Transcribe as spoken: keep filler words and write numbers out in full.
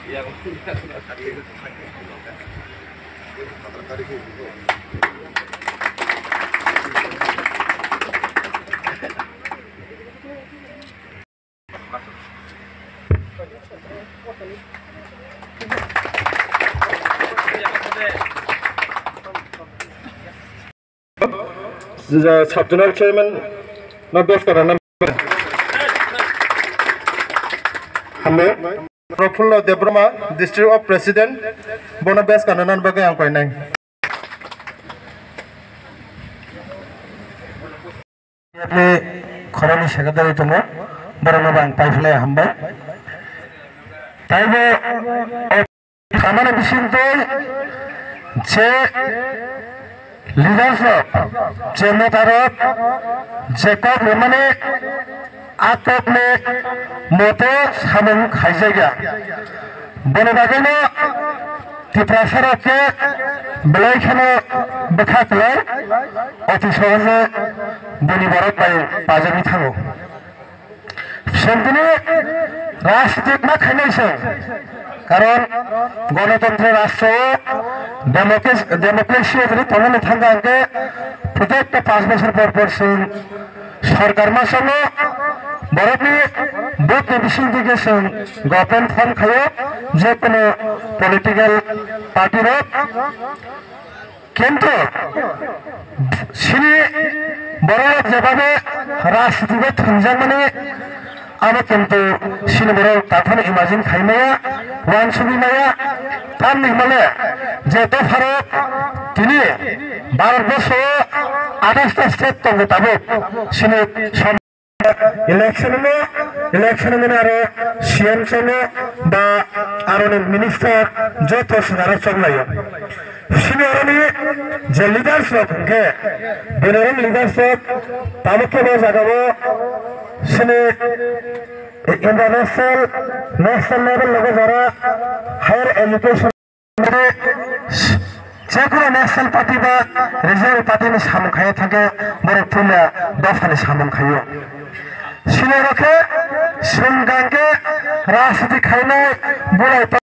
Sub-General Chairman, not those for another. Hello, Debbarma, District of President, Bonabes Kananan Baga and Koinang. Korani Secretary to know, Baranaban Pifle Humber. Taibo Kamana Bishinto, Che. Leadership, Jemotarot, Jacob Lemane, Atopne, Motha, Halam, Hajaga. Bonabagano, Tipra, Blackano, Bakatla, Otishoza, Boniboro by Pajamitano. Sentine, Rastic Machination. কারণ গণতন্ত্রের রাষ্ট্র democracy এখানে তখন থাকাকে প্রত্যেকটা পাঁচ বছর পর পর সেই সরকার মাসানো বরফি বুথ মিশন থেকে গভর্নমেন্ট ফান্ড খায় যে কোনো পলিটিক্যাল পার্টির কিন্তু সিনি বড় যেভাবে রাজনীতিতে থঞ্জাং মানে আমি কিন্তু সিনেমার তাথন ইমাজিন খাইমায়া ওয়ান সুবিমায়া তার নির্মলে যেহেতু ভারত তিনি ভারতবর্ষ আঠাশটা স্টেট তঙ্গ তাবো সিনে ইলেকশন ইলেকশন আরো সিএম সঙ্গে বা আরো মিনিস্টার যত সারা চলায় সিনিয়রনি যে লিডারশিপ কে বেনারন লিডারশিপ তামকে জাগাবো সিনে ইন্টারন্যাশনাল ন্যাশনাল লেভেল লোক যারা হায়ার এডুকেশন যে কোনো ন্যাশনাল পার্টি বা রিজনাল পার্টি সামন খাইয়ে থাকে বড় ফুলা দফানি সামন খাইও সিনে রক্ষে সুনগাঙ্গে রাজনীতি খাইনায় বড়